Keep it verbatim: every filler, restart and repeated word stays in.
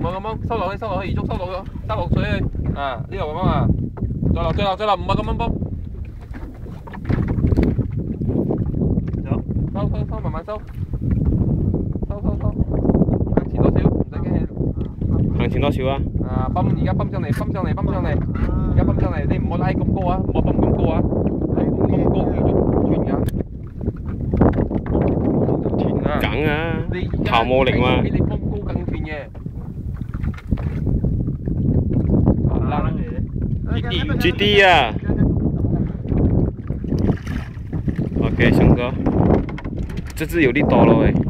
好咁樣，收落去，收落去，移足收落去，收落水去。啊，呢度咁樣啊，再落，再落，再落，唔好咁樣幫。有，收收收，慢慢收，收收收，向前多少，唔使驚。 向前多少啊？ 啊，泵，而家泵上嚟，泵上嚟，泵上嚟，而家泵上嚟，你唔好拉咁高啊，唔好泵咁高啊，咁高移足斷㗎。 梗啊，頭冇力嘛。 比你泵高更斷嘅。 G D 啊 ，OK， 翔哥，这只有力多了喂。